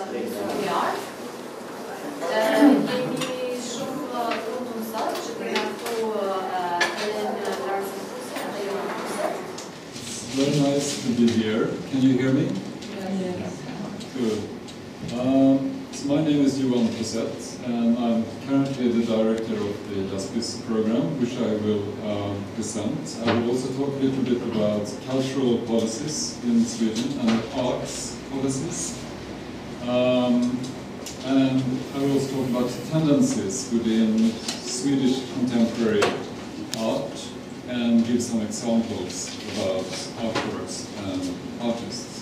iar. Jemi shumë të lumtur sot që kemi këtu Johan Pousette. It's very nice to be here. Can you hear me? Yes. Good. So my name is Johan Pousette, and I'm currently the director of the Justice program, which I will present. I will also talk a little bit about cultural policies in Sweden and arts policies. And I will also talk about tendencies within Swedish contemporary art and give some examples about artworks and artists.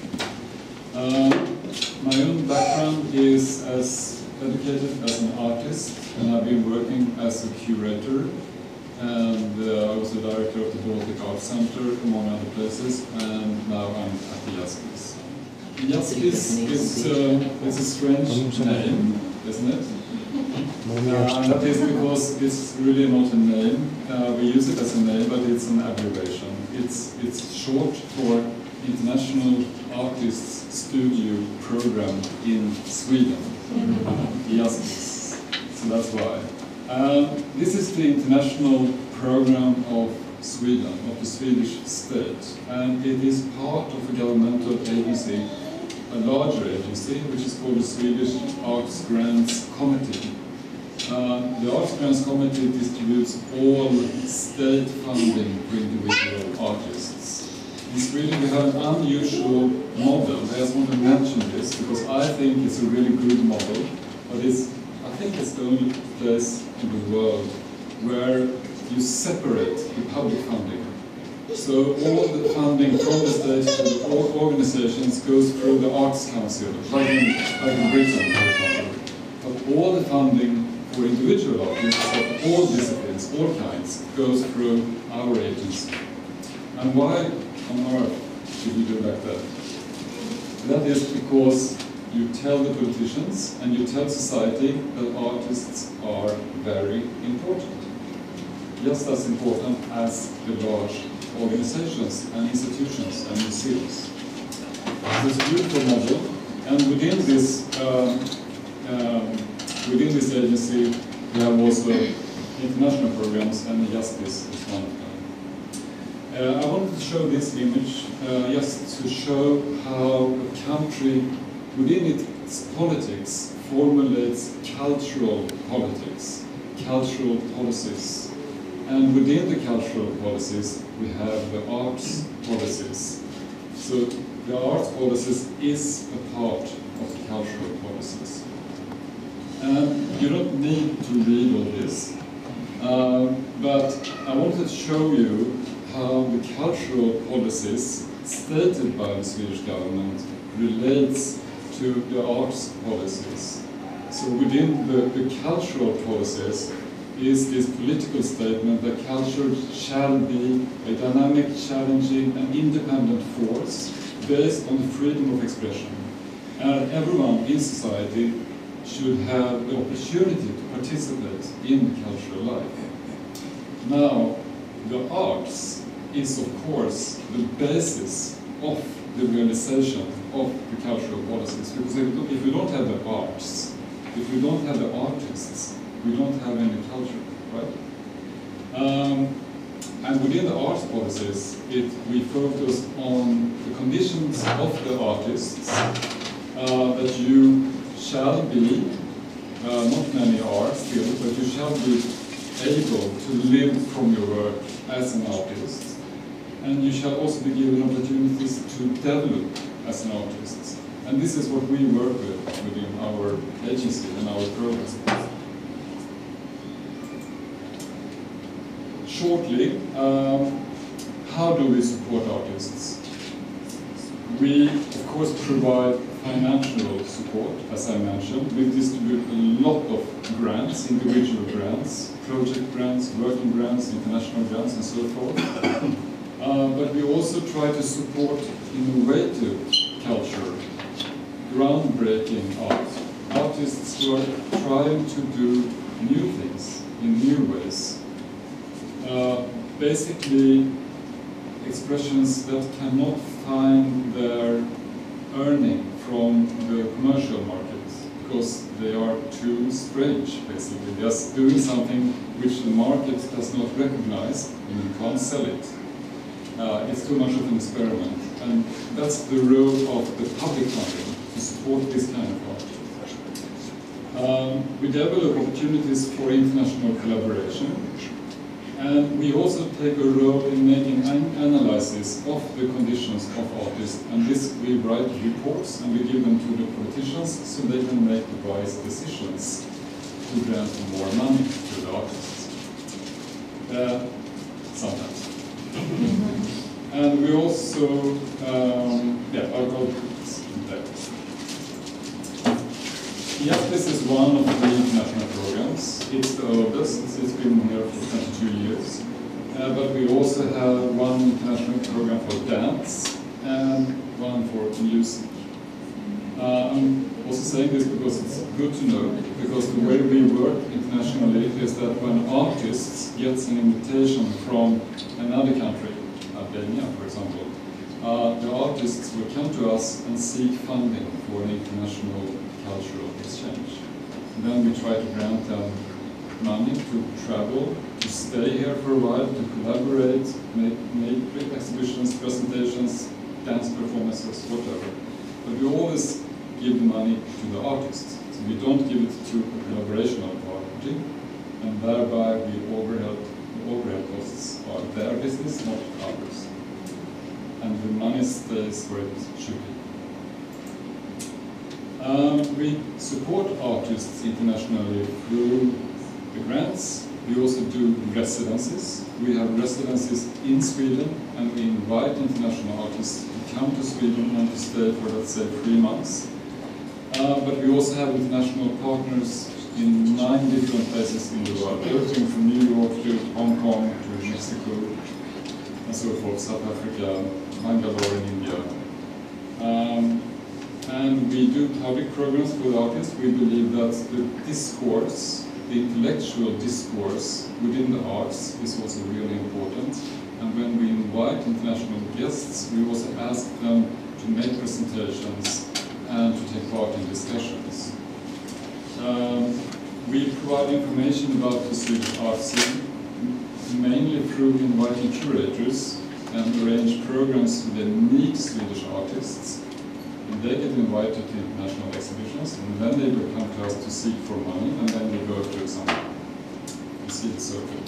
My own background is as educated as an artist, and I've been working as a curator, and I was the director of the Baltic Art Center, among other places, and now I'm at the Justice. Justice is a strange name, isn't it? And that is because it's really not a name. We use it as a name, but it's an abbreviation. It's short for International Artists Studio Program in Sweden. Justice. So that's why. This is the international program of Sweden, of the Swedish state, and it is part of a governmental agency, a larger agency, which is called the Swedish Arts Grants Committee. The Arts Grants Committee distributes all state funding for individual artists. In Sweden we have an unusual model. I just want to mention this because I think it's a really good model, but I think it's the only place in the world where you separate the public funding. So all the funding from the state to the organizations goes through the Arts Council, like in Britain, for example. But all the funding for individual artists of all disciplines, all kinds, goes through our agency. And why on earth should we do like that? That is because you tell the politicians and you tell society that artists are very important. Just as important as the large organizations and institutions and museums. So it's a beautiful model, and within this agency we have also international programs, and Justice is one of them. I wanted to show this image just to show how a country within its politics formulates cultural politics, cultural policies. And within the cultural policies, we have the arts policies. So the arts policies is a part of the cultural policies. And you don't need to read all this, but I wanted to show you how the cultural policies stated by the Swedish government relates to the arts policies. So within the cultural policies, is this political statement that culture shall be a dynamic, challenging and independent force based on the freedom of expression. And everyone in society should have the opportunity to participate in the cultural life. Now, the arts is of course the basis of the realization of the cultural policies, because if we don't have the arts, if we don't have the artists, we don't have any culture, right? And within the arts policies, we focus on the conditions of the artists, that you shall be, not many are still, but you shall be able to live from your work as an artist. And you shall also be given opportunities to develop as an artist. And this is what we work with within our agency and our programs. Shortly, how do we support artists? We, of course, provide financial support, as I mentioned. We distribute a lot of grants, individual grants, project grants, working grants, international grants, and so forth. But we also try to support innovative culture, groundbreaking art. Artists who are trying to do new things in new ways. Basically, expressions that cannot find their earning from from the commercial market, because they are too strange, basically. They're doing something which the market does not recognize, and you can't sell it. It's too much of an experiment, and that's the role of the public funding, to support this kind of art. We develop opportunities for international collaboration, and we also take a role in making an analysis of the conditions of artists, and this we write reports and we give them to the politicians so they can make the wise decisions to grant more money to the artists. Sometimes. And we also, I'll go there. Yes, this is one of the international programs. It's the oldest, it's been here for 22 years. But we also have one international program for dance and one for music. I'm also saying this because it's good to know, because the way we work internationally is that when artists get an invitation from another country, Albania, for example, the artists will come to us and seek funding for an international cultural exchange. And then we try to grant them money to travel, to stay here for a while, to collaborate, make exhibitions, presentations, dance performances, whatever. But we always give the money to the artists. So we don't give it to a collaborational party, and thereby the overhead costs are their business, not ours. And the money stays where it should be. We support artists internationally through the grants. We also do residencies. We have residencies in Sweden, and we invite international artists to come to Sweden and to stay for, let's say, 3 months. But we also have international partners in 9 different places in the world, everything from New York to Hong Kong to Mexico, and so forth, South Africa, Bangalore in India. And we do public programs for the artists. We believe that the discourse, the intellectual discourse within the arts is also really important. And when we invite international guests, we also ask them to make presentations and to take part in discussions. We provide information about the Swedish art scene, mainly through inviting curators and arrange programs that meet Swedish artists. And they get invited to international exhibitions, and then they will come to us to seek for money, and then we go to example. You see the circle.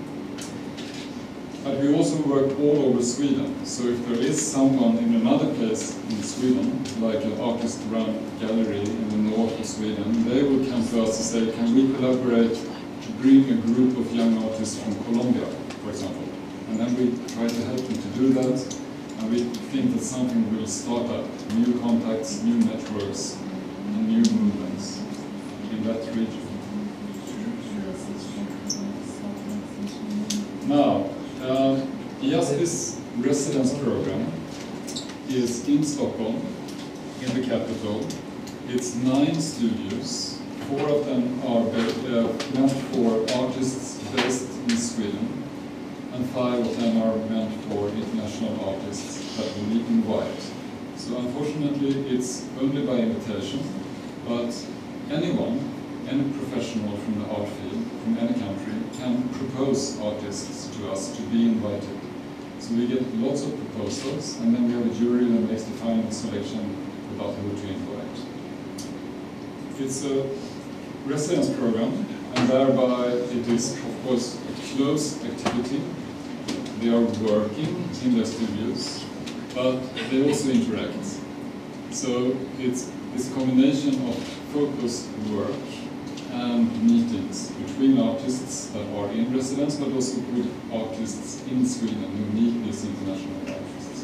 But we also work all over Sweden. So if there is someone in another place in Sweden, like an artist-run gallery in the north of Sweden, they will come to us to say, can we collaborate to bring a group of young artists from Colombia, for example. And then we try to help them to do that. And we think that something will start up, new contacts, new networks, and new movements in that region. Now, this residence program is in Stockholm, in the capital. It's 9 studios. 4 of them are meant for artists based in Sweden, and 5 of them are meant for international artists that we invite. So unfortunately, it's only by invitation, but anyone, any professional from the art field, from any country, can propose artists to us to be invited. So we get lots of proposals, and then we have a jury that makes the final selection about who to invite. It's a residence program, and thereby it is, of course, a closed activity. They are working in their studios, but they also interact. So it's a combination of focused work and meetings between artists that are in residence, but also with artists in Sweden who meet these international artists.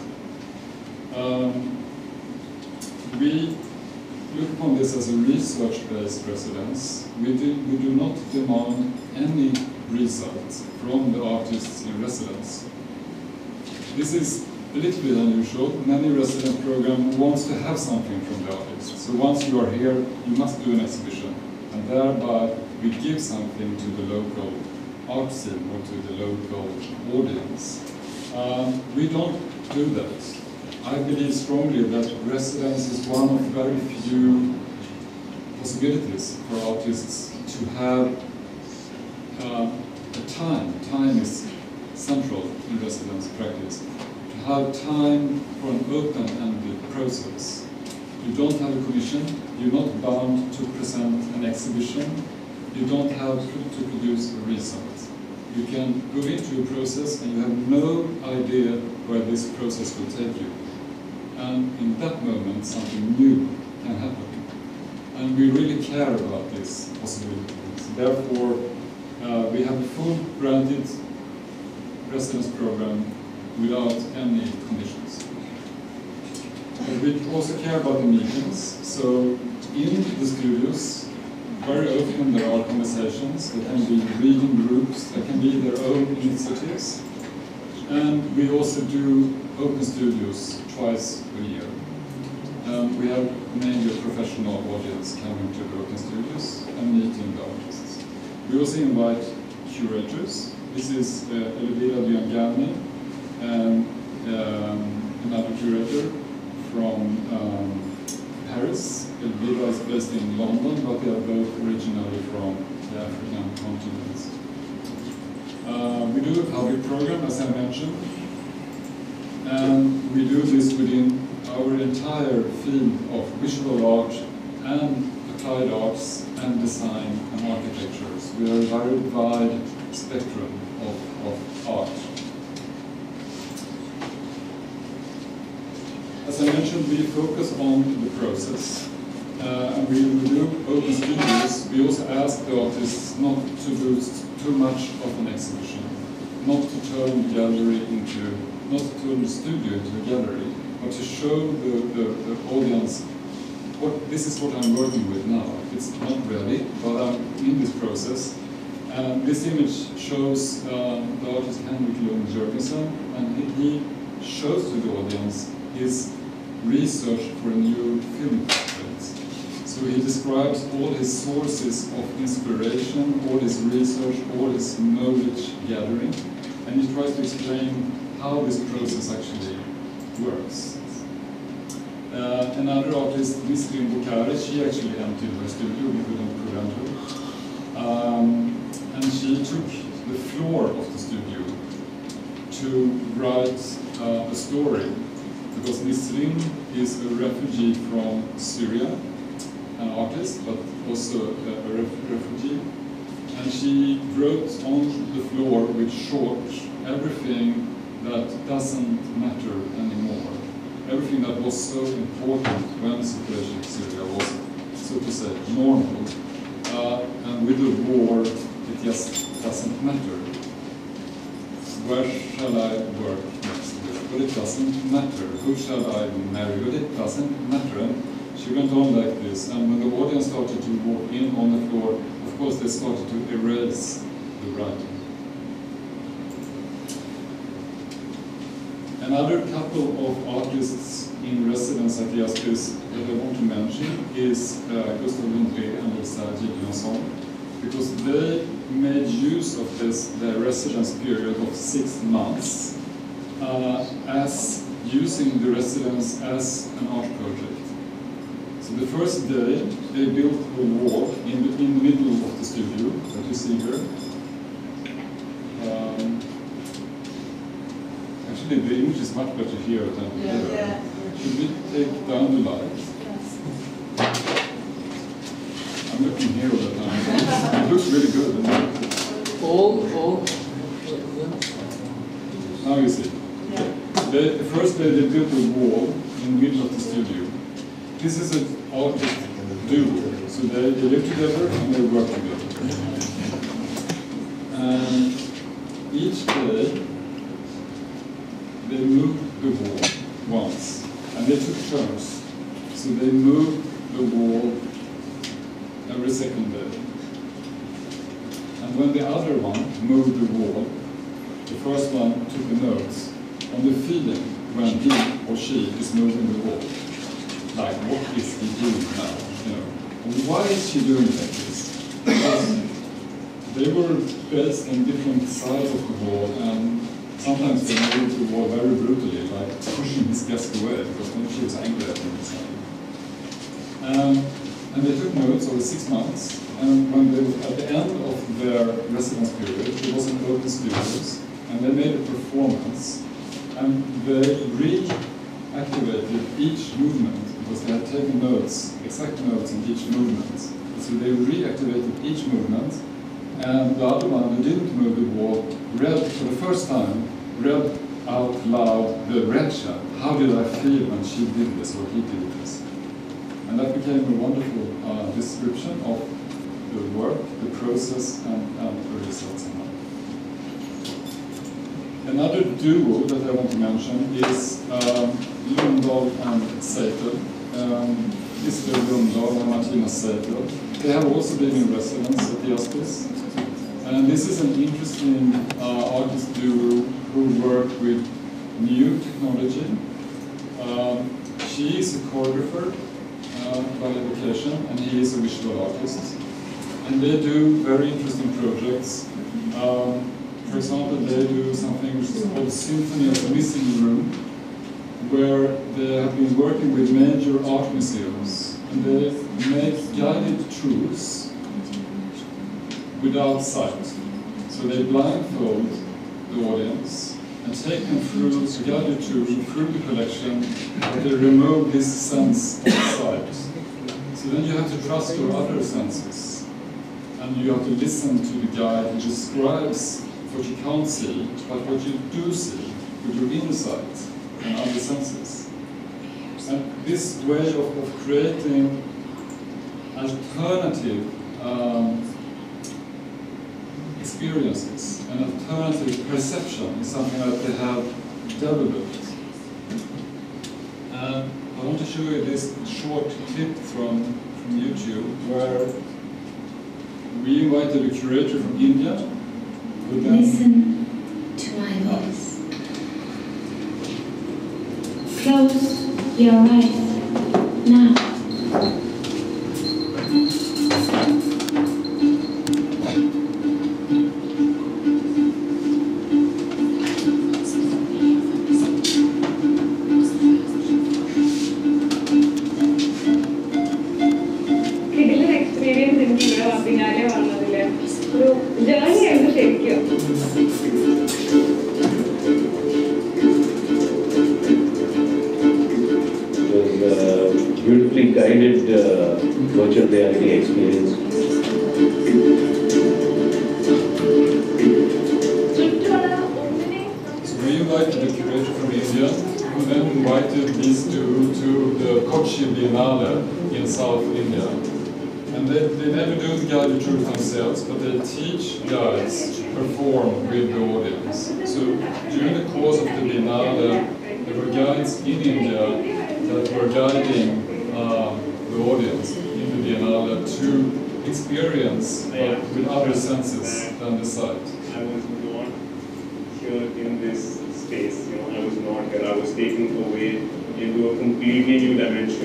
We look upon this as a research-based residence. We do not demand any results from the artists in residence. This is a little bit unusual. Many residence programs want to have something from the artists. So once you are here, you must do an exhibition. And thereby, we give something to the local art scene or to the local audience. We don't do that. I believe strongly that residence is one of very few possibilities for artists to have a time. Time is central in residence practice. To have time for an open-ended process. You don't have a commission, you're not bound to present an exhibition, you don't have to produce a result. You can go into a process and you have no idea where this process will take you. And in that moment, something new can happen. And we really care about this possibility. Therefore, we have a full granted residence program without any conditions. But we also care about the meetings. So in the studios, very often there are conversations, there can be reading groups, there can be their own initiatives. And we also do open studios twice a year. We have mainly a professional audience coming to the open studios and meeting the artists. We also invite curators. This is Elvira Biangani and another curator from Paris. Elvira is based in London, but they are both originally from the African continent. We do a public program, as I mentioned, and we do this within our entire field of visual art and applied arts and design and architectures. We are a very wide spectrum of art. As I mentioned, we focus on the process. And we do open studios. We also ask the artists not to do too much of an exhibition, not to turn the gallery into, not to turn the studio into a gallery, but to show the audience this is what I'm working with now. It's not ready, but I'm in this process. And this image shows the artist Henrik Lund Jørgensen, and he shows to the audience his research for a new film project. So he describes all his sources of inspiration, all his research, all his knowledge gathering, and he tries to explain how this process actually works. Another artist, Miss Bukhari, she actually emptied her studio, we couldn't prevent her. And she took the floor of the studio to write a story, because Nisrin is a refugee from Syria, an artist, but also a refugee. And she wrote on the floor with chalk everything that doesn't matter anymore. Everything that was so important when the situation in Syria was, so to say, normal. And with the war, it just doesn't matter. Where shall I work next year? But it doesn't matter. Who shall I marry? But it doesn't matter. And she went on like this. And when the audience started to walk in on the floor, of course they started to erase the writing. Another couple of artists in residence at the Aspis that I want to mention is Gustav Lundgren and Elsa Gideonsson, because they made use of their residence period of 6 months as using the residence as an art project. So the first day they built a wall in the middle of the studio that you see here. Actually, the image is much better here than here. Yeah. Should we take down the light? Yes. I'm looking here all the time. It looks really good. All. Now you see. Yeah. The first day they built a wall in the middle of the studio. This is an artist duo. So they live together and they work together. And each day they moved the wall once, and they took turns. So they moved the wall every second day. And when the other one moved the wall, the first one took a note on the feeling when he or she is moving the wall. Like, what is he doing now? You know, and why is she doing like this? Because they were based on different sides of the wall, and sometimes they moved the wall very brutally, like pushing his guest away because she was angry at him. And they took notes over 6 months, and when they were at the end of their residence period, there was an open studios, and they made a performance, and they reactivated each movement because they had taken notes, exact notes in each movement. So they reactivated each movement, and the other one who didn't move the wall read for the first time, read out loud the red chat. How did I feel when she did this or he did this? And that became a wonderful description of the work, the process, and the results. Another duo that I want to mention is Lundahl and Seitel. Mr. Lundahl and Martina Seitel. They have also been in residence at the Aspis. And this is an interesting artist duo who work with new technology. She is a choreographer by education, and he is a visual artist. And they do very interesting projects. For example, they do something which is called Symphony of the Missing Room, where they have been working with major art museums. And they make guided tours without sight. So they blindfold the audience and take them through a guided tour through the collection, but they remove this sense of sight. So then you have to trust your other senses. And you have to listen to the guide who describes what you can't see, but what you do see with your inner sight and other senses. And this way of creating alternative experiences and alternative perception is something that they have developed. And I want to show you this short clip from YouTube where we invited a curator from India. Listen to my voice. Close your eyes now. Beautifully guided virtual reality experience. So we invited the curator from India, who then invited these two to the Kochi Biennale in South India. And they never do the guided tours themselves, but they teach guides to perform with the audience. So during the course of the Biennale, there were guides in India that were guiding the audience in the Biennale to experience with other senses than the sight. I was not here in this space, I was not here. I was taken away into a completely new dimension.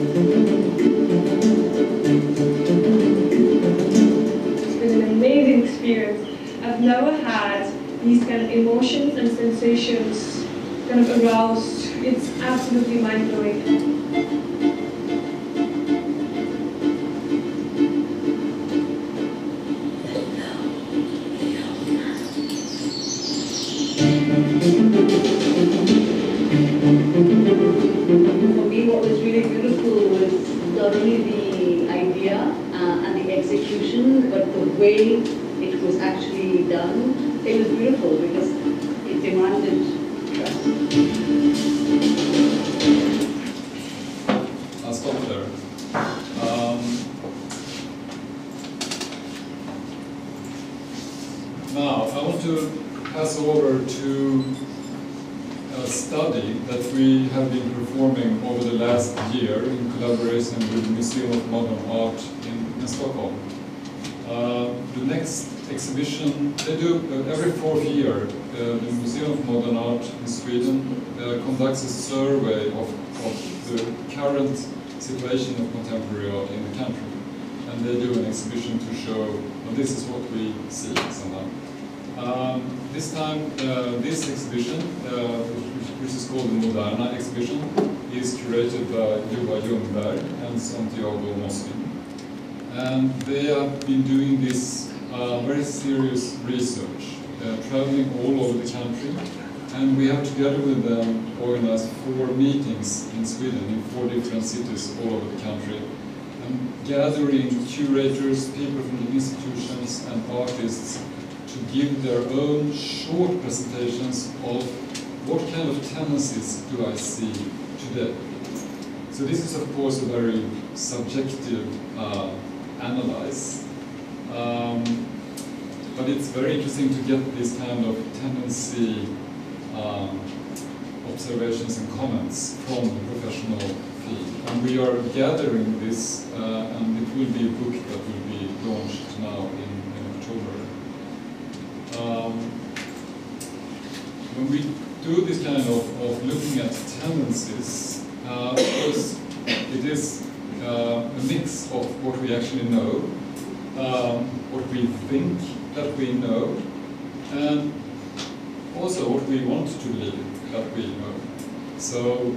It's been an amazing experience. I've never had these kind of emotions and sensations kind of aroused. It's absolutely mind-blowing. For me, what was really beautiful was not only the idea and the execution, but the way it was actually done. It was beautiful because it demanded trust. I'll stop there. Now, I want to pass over to a study that we have been performing over the last year in collaboration with the Museum of Modern Art in Stockholm. The next exhibition, they do every 4th year, the Museum of Modern Art in Sweden conducts a survey of the current situation of contemporary art in the country. And they do an exhibition to show, well, this is what we see somehow. This time, this exhibition, which is called the Moderna exhibition, is curated by Johan Ljungberg and Santiago Moslin. And they have been doing this very serious research, traveling all over the country. And we have together with them organized 4 meetings in Sweden, in 4 different cities all over the country. And gathering curators, people from the institutions and artists to give their own short presentations of what kind of tendencies do I see today. So this is of course a very subjective analysis, but it's very interesting to get this kind of tendency observations and comments from the professional field. And we are gathering this, and it will be a book that will be launched now in October. When we do this kind of looking at tendencies, of course it is a mix of what we actually know, what we think that we know, and also what we want to believe that we know. So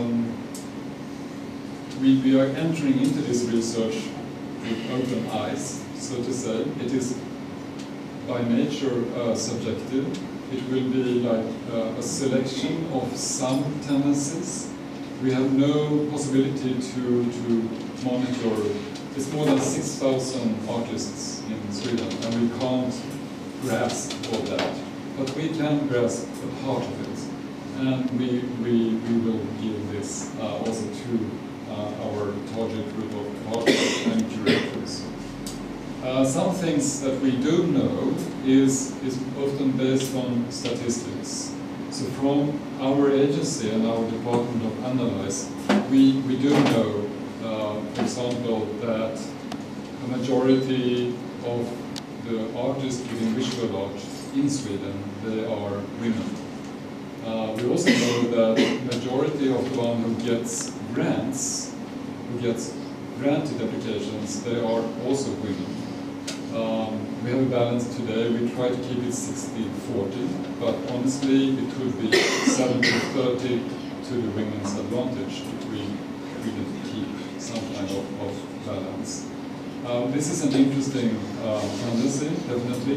we are entering into this research with open eyes, so to say. It is by nature subjective. It will be like a selection of some tendencies. We have no possibility to monitor. It's more than 6,000 artists in Sweden, and we can't grasp all that. But we can grasp a part of it, and we will give this also to our target group of artists and curators. Some things that we do know is often based on statistics. So from our agency and our Department of Analyze, we do know, for example, that a majority of the artists within visual art in Sweden, they are women. We also know that the majority of the one who gets grants, who gets granted applications, they are also women. We have a balance today. We try to keep it 60-40, but honestly, it could be 70-30 to the women's advantage if we really keep some kind of balance. This is an interesting tendency, definitely.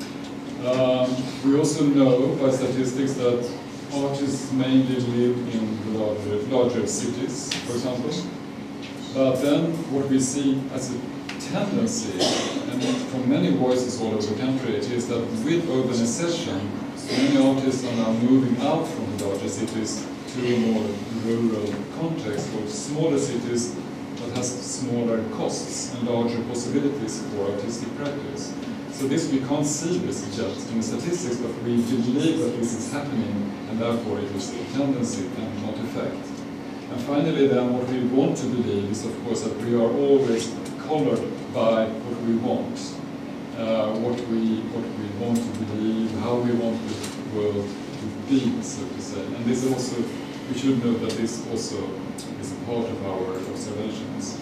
We also know by statistics that artists mainly live in larger cities, for example. But then what we see as a tendency, and from many voices all over the country, it is that with urbanization, many artists are now moving out from the larger cities to a more rural context, or smaller cities that has smaller costs and larger possibilities for artistic practice. So this, we can't see this yet in the statistics, but we believe that this is happening, and therefore it is a tendency and not effect. And finally then, what we want to believe is of course that we are always colored by what we want, what we want to believe, how we want the world to be, so to say. And this also, we should note that this also is a part of our observations.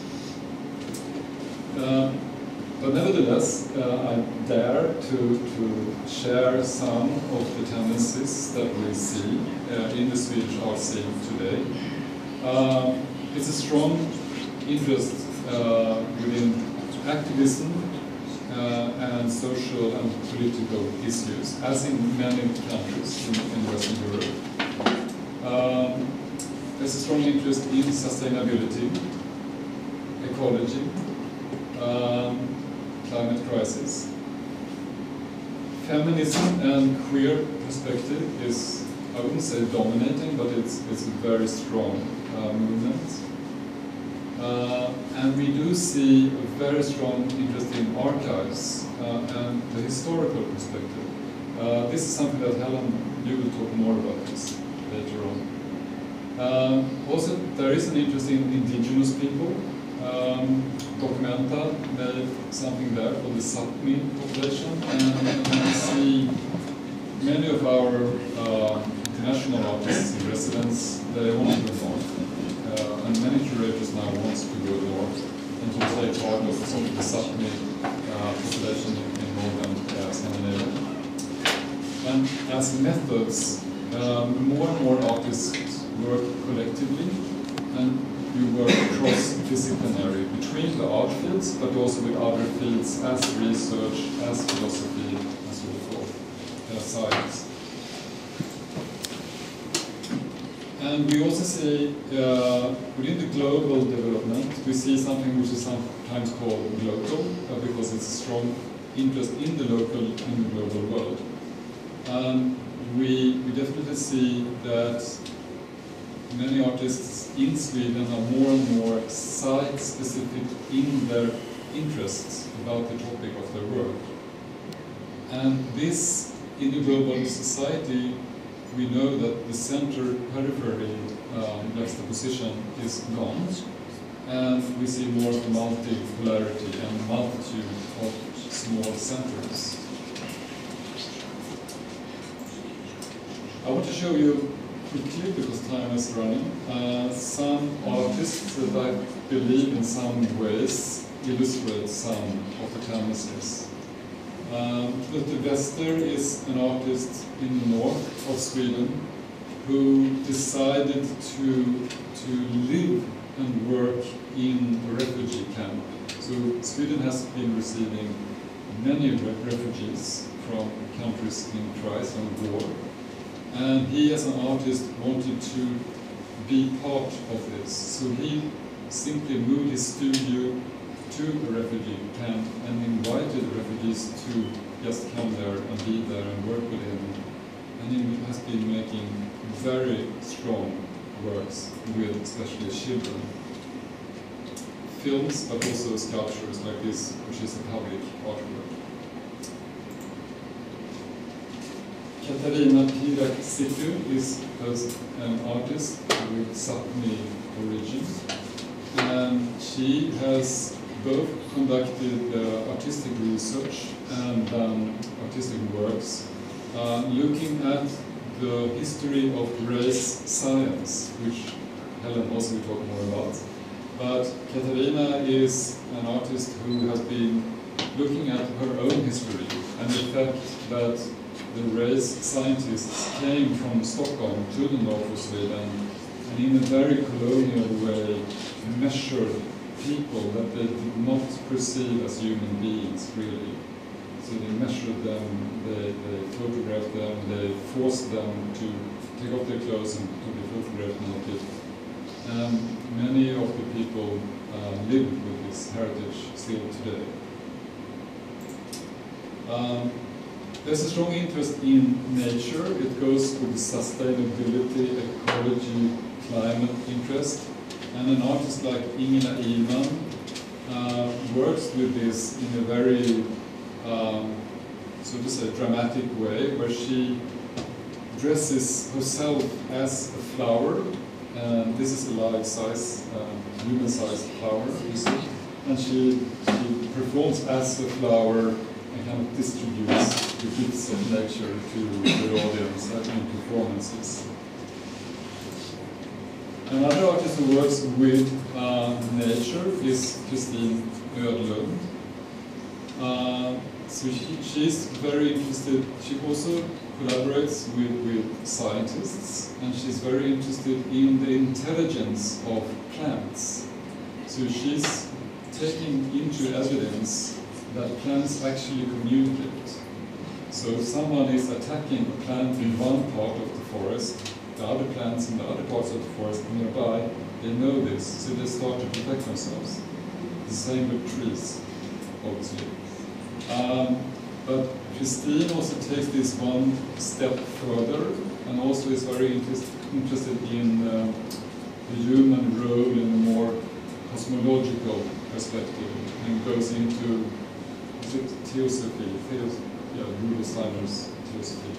But nevertheless, I dare to share some of the tendencies that we see in the Swedish art scene today. It's a strong interest within activism and social and political issues, as in many countries in Western Europe. There's a strong interest in sustainability, ecology, climate crisis. Feminism and queer perspective is, I wouldn't say dominating, but it's a very strong movement. And we do see a very strong interest in archives and the historical perspective. This is something that Helen, you will talk more about this later on. Also, there is an interest in indigenous people. Documenta made something there for the Sapmi population, and we see many of our international artists in residence, they want to go north. And many curators now want to go north and to take part of the Sapmi population in northern Scandinavia. And as methods, more and more artists work collectively, and you work cross-disciplinary between the art fields, but also with other fields as research, as philosophy, and so forth, as science. And we also see, within the global development, we see something which is sometimes called local, because it's a strong interest in the local, in the global world. And we definitely see that many artists in Sweden are more and more site-specific in their interests about the topic of their work. And this, in the global society, we know that the center-periphery juxtaposition is gone, and we see more of a multipolarity and multitude of small centers. I want to show you quickly, because time is running, some artists that I believe in some ways illustrate some of the tendencies. Lotte Wester is an artist in the north of Sweden who decided to live and work in a refugee camp. So Sweden has been receiving many refugees from countries in crisis and war. And he, as an artist, wanted to be part of this. So he simply moved his studio to a refugee camp and invited refugees to just come there and be there and work with him. And he has been making very strong works with especially children. Films, but also sculptures like this, which is a public artwork. Katarina Piraksitu is an artist with Sapmi origins, and she has both conducted artistic research and done artistic works looking at the history of race science, which Helen also will talk more about. But Katarina is an artist who has been looking at her own history and the fact that the race scientists came from Stockholm to the north of Sweden and in a very colonial way measured people that they did not perceive as human beings, really. So they measured them, they photographed them, they forced them to take off their clothes and to be photographed naked. And many of the people live with this heritage still today. There's a strong interest in nature. It goes with sustainability, ecology, climate interest. And an artist like Ingela Ivan works with this in a very, so to say, dramatic way, where she dresses herself as a flower. And this is a life-size, human-sized flower, you see. And she performs as a flower and kind of distributes the gifts of nature to the audience in performances. Another artist who works with nature is Kristin Ödlund. So she's very interested, she also collaborates with scientists, and she's very interested in the intelligence of plants. So she's taking into evidence that plants actually communicate. So if someone is attacking a plant in one part of the forest, the other plants in the other parts of the forest nearby, they know this, so they start to protect themselves. The same with trees, obviously. But Christine also takes this one step further and also is very interested in the human role in a more cosmological perspective and goes into theosophy, Rudolf Steiner's theosophy.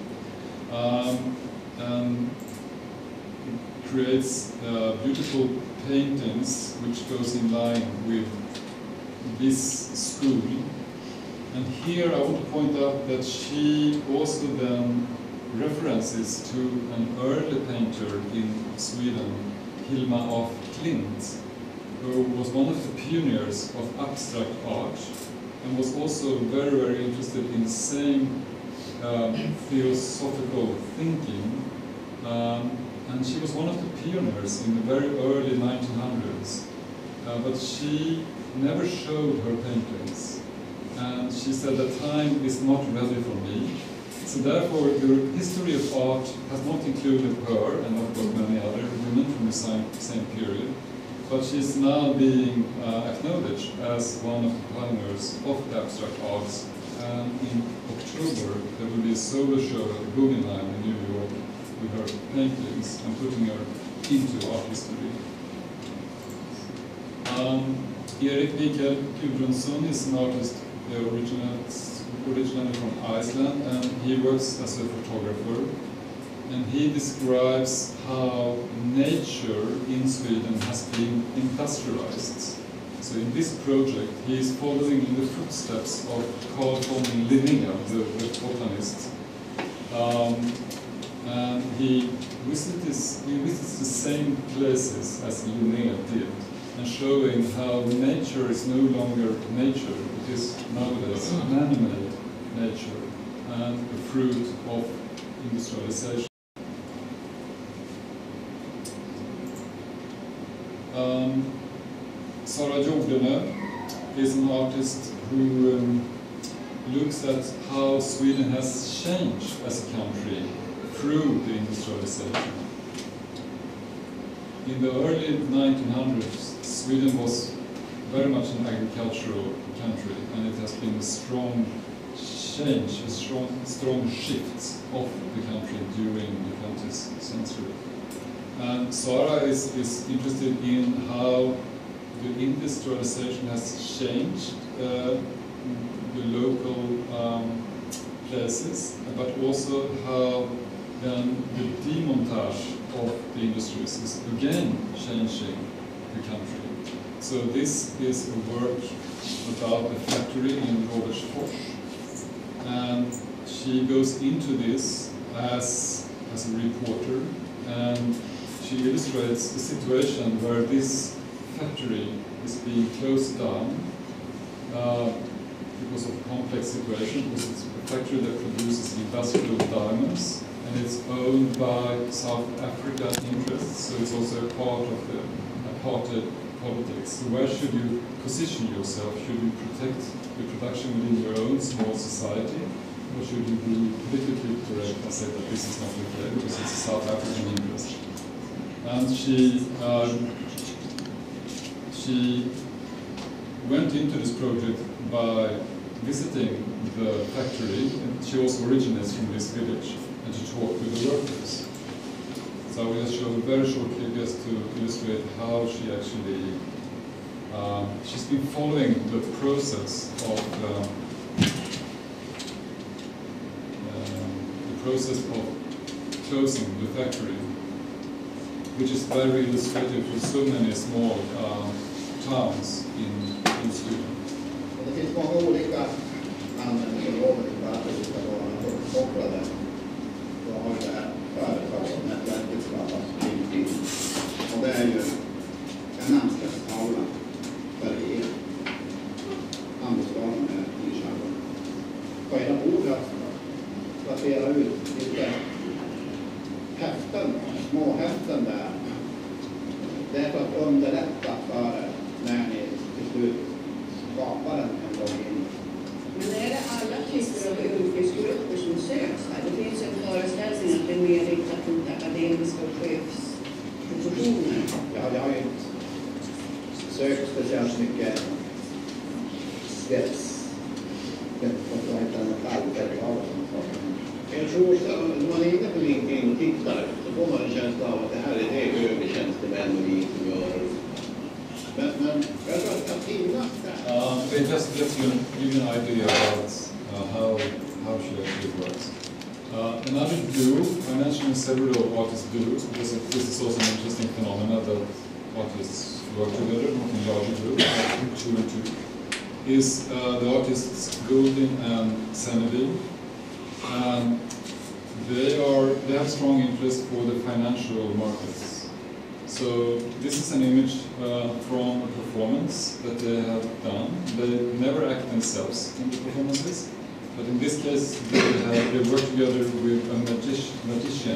And creates beautiful paintings which goes in line with this school. And here I want to point out that she also then references to an early painter in Sweden, Hilma af Klint, who was one of the pioneers of abstract art and was also very, very interested in the same philosophical thinking, and she was one of the pioneers in the very early 1900s. But she never showed her paintings, and she said the time is not ready for me. So therefore, the history of art has not included her and of course many other women from the same period. But she's now being acknowledged as one of the pioneers of the abstract arts. And in October, there will be a solo show at the Guggenheim in New York with her paintings and putting her into art history. Erik Mikael Gudronsson is an artist originally from Iceland, and he works as a photographer. And he describes how nature in Sweden has been industrialized. So in this project, he is following in the footsteps of Carl von Linné, the botanist. And he visits the same places as Linné did, and showing how nature is no longer nature, it is nowadays man-made nature and the fruit of industrialization. Sara Jordene is an artist who looks at how Sweden has changed as a country through the industrialization. In the early 1900s, Sweden was very much an agricultural country, and it has been a strong change, a strong shift of the country during the 20th century. And Sara is interested in how the industrialization has changed the local places, but also how then the demontage of the industries is again changing the country. So this is a work about a factory in Robertsfors, and she goes into this as a reporter, and she illustrates a situation where this factory is being closed down because of a complex situation, because it's a factory that produces industrial diamonds, and it's owned by South African interests, so it's also a part of the apartheid politics. So where should you position yourself? Should you protect the production within your own small society, or should you be politically correct and say that this is not okay because it's a South African interest? And she went into this project by visiting the factory, and she also originates from this village, and she talked with the workers. So I will just show a very short clip just to illustrate how she actually, she's been following the process of closing the factory, which is very illustrative for so many small towns in Sweden. Det finns många olika användningsområden för att det ska vara uppkopplade. Då har vi det här företagsnätverket som kallas LinkedIn. Och det är ju en anslagstavla för er. Handelsramen är i skärmen. På era bord att placera ut lite häften, små häften där. Det är för att underlätta för när ni till slut skapar en login. Men är det alla typer av yrkesgrupper som söks här? Det finns en föreställning att det är mer riktat mot akademiska och chefspositioner. Ja, jag har ju inte sökt speciellt mycket spets. Jag har inte något halvfärgtal och sånt saker. Jag tror också att när man är inne på LinkedIn och tittar så får man en känsla av att det här är det högre tjänstemän och vi som gör. Men jag tror att det finnas där. Just to give you an idea about how she actually works. Another duo, I mentioned several artist duos because this is also an interesting phenomenon that artists work together, not in larger groups, like 2 and 2, is the artists Goldin and Seneville. They have strong interest for the financial markets. So this is an image from a performance that they have done. They never act themselves in the performances, But in this case, they work together with a magician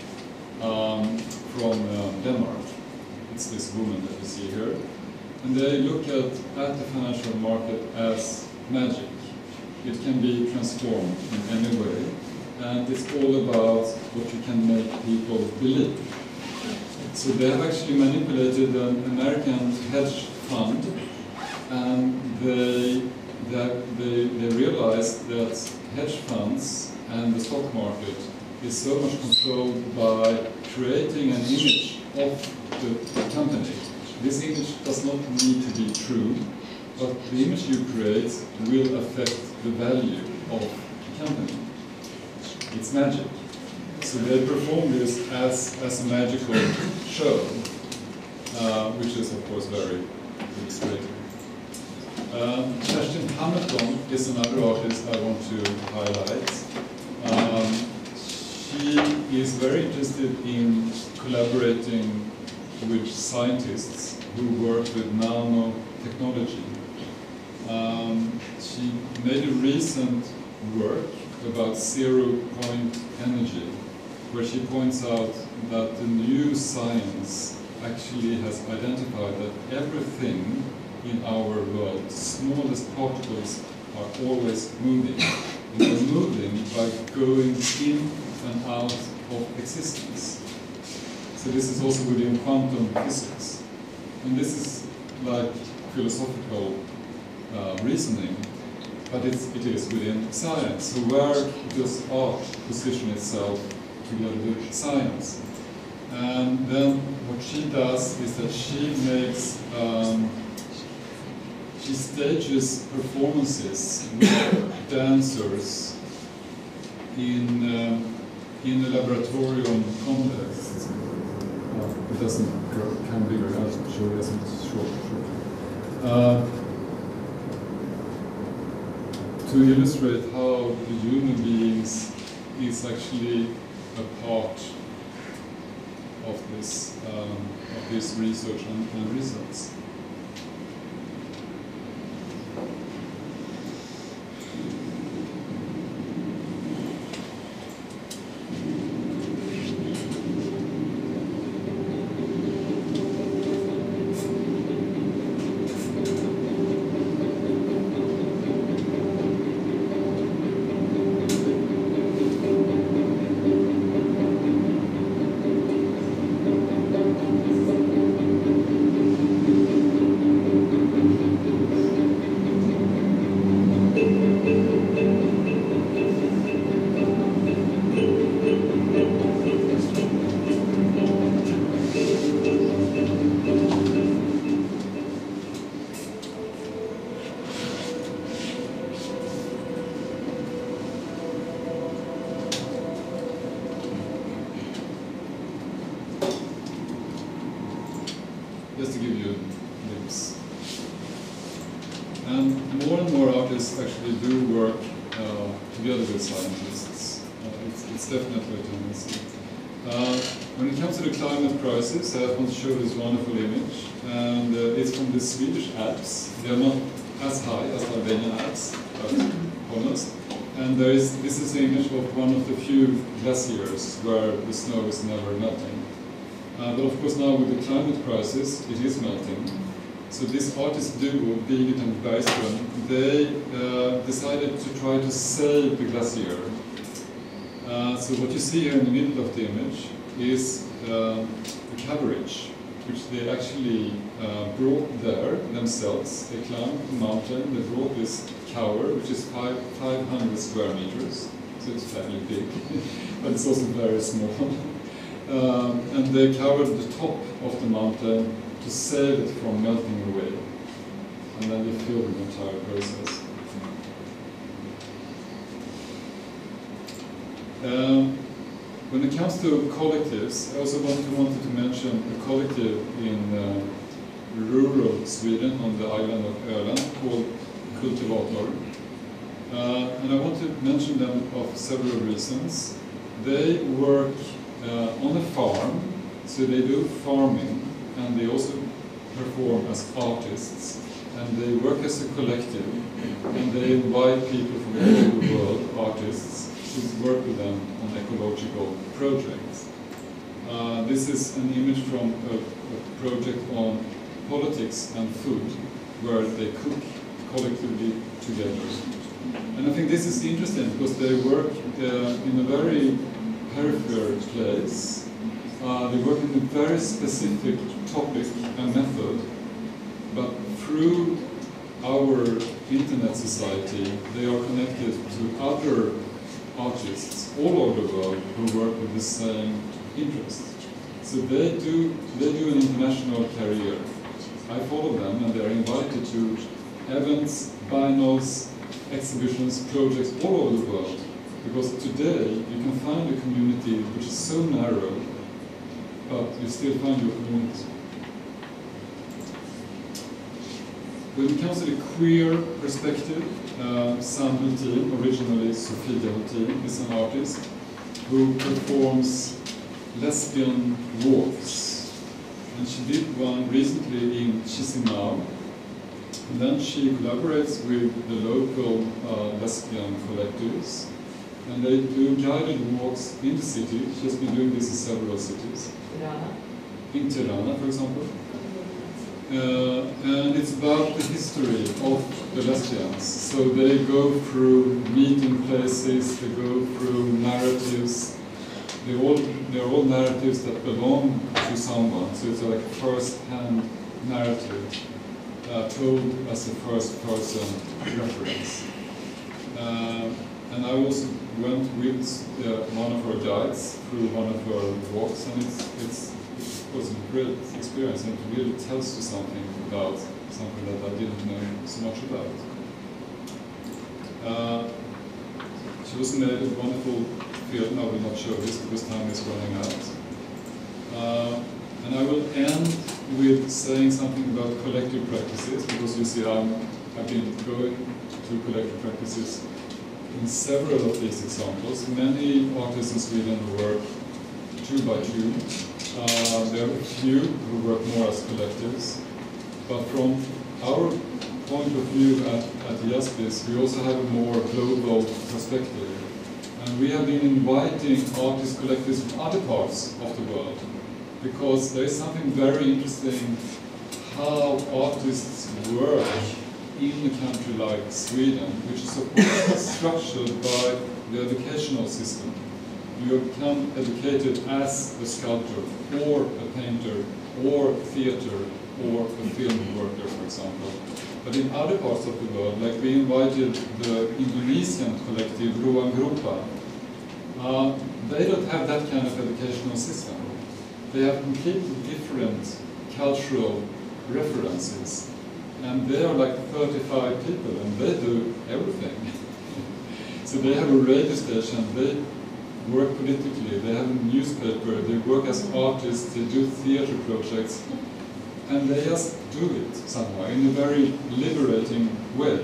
from Denmark. It's this woman that you see here. And they look at the financial market as magic. It can be transformed in any way. And it's all about what you can make people believe. So they have actually manipulated an American hedge fund, and they realized that hedge funds and the stock market is so much controlled by creating an image of the company. This image does not need to be true, but the image you create will affect the value of the company. It's magic. So they perform this as a magical show, which is of course very illustrative. Kerstin Hamilton is another artist I want to highlight. She is very interested in collaborating with scientists who work with nanotechnology. She made a recent work about zero-point energy, where she points out that the new science actually has identified that everything in our world, the smallest particles, are always moving. And they're moving by going in and out of existence. So this is also within quantum physics. And this is like philosophical reasoning, but it is within science. So where does art position itself together with science? And then what she does is that she makes, she stages performances with dancers in a laboratorium context. It doesn't come bigger, I'll show you as it's short. To illustrate how the human beings is actually a part of this research and results. Just to give you a glimpse. And more artists actually do work together with scientists. It's definitely a tendency. When it comes to the climate crisis, I want to show this wonderful image. And it's from the Swedish Alps. They are not as high as the Albanian Alps, but almost. And this is the image of one of the few glaciers where the snow is never melting. But of course now with the climate crisis, it is melting. So this artist duo, Birgit and Bergström, they decided to try to save the glacier. So what you see here in the middle of the image is the coverage, which they actually brought there themselves. They climbed the mountain, they brought this cover, which is 500 square meters, so it's fairly big, but it's also very small. And they covered the top of the mountain to save it from melting away. And then they filmed the entire process. When it comes to collectives, I also wanted to mention a collective in rural Sweden on the island of Öland called Kultivator. And I want to mention them of several reasons. They work on a farm, so they do farming, and they also perform as artists. and they work as a collective, and they invite people from all over the world, artists, to work with them on ecological projects. This is an image from a project on politics and food, where they cook collectively together. And I think this is interesting because they work in a very peripheral place. They work in a very specific topic and method, but through our internet society, they are connected to other artists all over the world who work with the same interest. So they do an international career. I follow them, and they are invited to events, biennials, exhibitions, projects all over the world. Because today you can find a community which is so narrow, but you still find your community. When it comes to the queer perspective, Sam Hultin, originally Sofia Hultin, is an artist who performs lesbian walks. And she did one recently in Chisinau. And then she collaborates with the local lesbian collectives. And they do guided walks in the city. She's been doing this in several cities. In Tirana, for example. And it's about the history of the lesbians. So they go through meeting places, they go through narratives. They're all narratives that belong to someone. So it's like a first-hand narrative told as a first-person reference. And I also went with one of her guides through one of her walks, and it was a great experience, and it really tells you something about something that I didn't know so much about. She also made a wonderful film. I will not show this because time is running out. And I will end with saying something about collective practices, because you see I've been going to collective practices in several of these examples. Many artists in Sweden work 2 by 2. There are a few who work more as collectives, but from our point of view at the Jaspis, we also have a more global perspective. And we have been inviting artist collectives from other parts of the world, because there is something very interesting how artists work in a country like Sweden, which is of course structured by the educational system. You become educated as a sculptor, or a painter, or theater, or a film worker, for example. But in other parts of the world, like we invited the Indonesian collective Ruang Grupa, they don't have that kind of educational system. They have completely different cultural references. And they are like 35 people, and they do everything. So they have a radio station, they work politically, they have a newspaper, they work as artists, they do theater projects, and they just do it somehow in a very liberating way.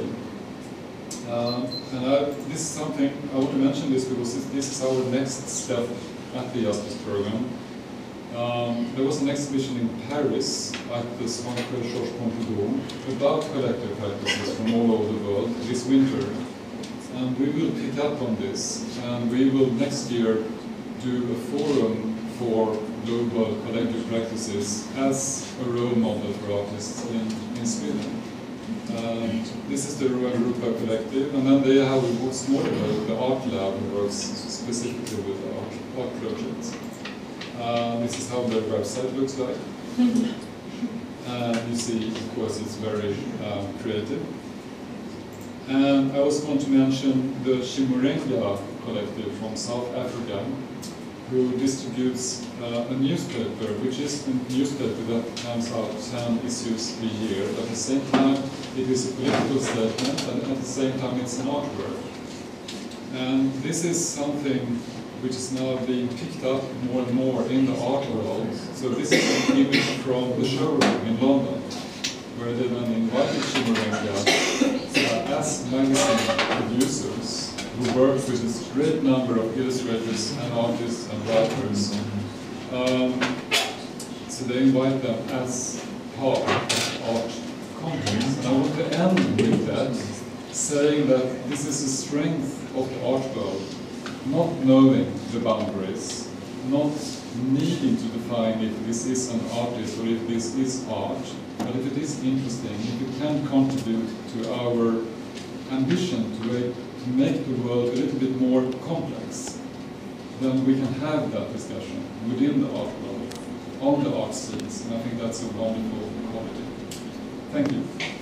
This is something, I want to mention this because this is our next step at the Jaspis program. There was an exhibition in Paris at the Centre Georges Pompidou about collective practices from all over the world this winter. And we will pick up on this, and we will next year do a forum for global collective practices as a role model for artists in Sweden. This is the Ruang Grupa collective, and then they have a smaller group, the Art Lab, who works specifically with art projects. This is how their website looks like. You see, of course, it's very creative. And I also want to mention the Chimurenga collective from South Africa, who distributes a newspaper, which is a newspaper that comes out 10 issues a year. At the same time, it is a political statement, and at the same time, it's an artwork. And this is something which is now being picked up more and more in the art world. So this is an image from the showroom in London, where they then invited Chimurenga as magazine producers who work with this great number of illustrators and artists and writers. So they invite them as part of art context. And I want to end with that, saying that this is the strength of the art world, not knowing the boundaries, not needing to define if this is an artist or if this is art, but if it is interesting, if it can contribute to our ambition to make the world a little bit more complex, then we can have that discussion within the art world, on the art scenes, and I think that's a wonderful quality. Thank you.